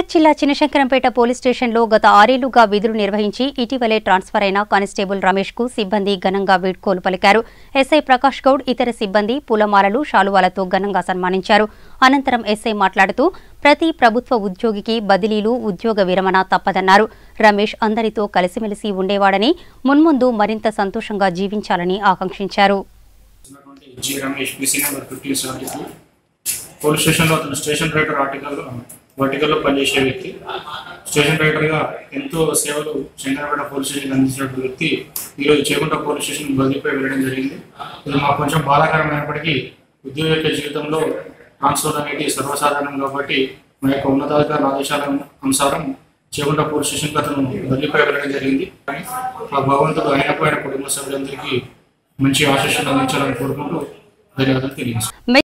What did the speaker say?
మెదక్ జిల్లా చినశంకరంపేట పోలీస్ స్టేషన్లో గత 6 ఏళ్లుగా విధులు నిర్వహించి ఇటీవలే ట్రాన్స్ఫర్ అయిన కానిస్టేబుల్ రమేష్ కు సిబ్బంది ఘనంగా వీడ్కోలు పలికారు. ఎస్ఐ ప్రకాష్ గౌడ్ ఇతర సిబ్బంది పూలమాలలు, శాలువాలతో ఘనంగా సన్మానించారు. అనంతరం ఎస్ఐ మాట్లాడుతూ ప్రతి ప్రభుత్వ ఉద్యోగికి బదిలీలు, ఉద్యోగ విరమణ తప్పదన్నారు. రమేష్ అందరితో కలిసిమెలిసి ఉండేవాడని, మున్ముందు మరింత సంతోషంగా జీవించాలని ఆకాంక్షించారు. పోలీస్ స్టేషన్లో అతను స్టేషన్ రైటర్ వర్టికల్లో పనిచేసే వ్యక్తి. స్టేషన్ రైటర్గా ఎంతో సేవలు శంకరపేట పోలీస్ స్టేషన్కి అందించినటువంటి వ్యక్తి ఈరోజు చేకుంట పోలీస్ స్టేషన్ బదిలీపై వెళ్ళడం జరిగింది. ఇది మాకు కొంచెం బాధాకరమైనప్పటికీ ఉద్యోగ యొక్క జీవితంలో ట్రాన్స్ఫర్ అనేది సర్వసాధారణం కాబట్టి మా యొక్క ఉన్నతాధికారుల ఆదేశాల అనుసారం చేకుంట పోలీస్ స్టేషన్కి అతను బదిలీపై వెళ్ళడం జరిగింది. కానీ ఆ భగవంతుడు ఆయనకు ఆయన కుటుంబ సభ్యులందరికీ మంచి ఆశీస్సులు అందించాలని కోరుకుంటూ ధన్యవాదాలు తెలియజేస్తాను.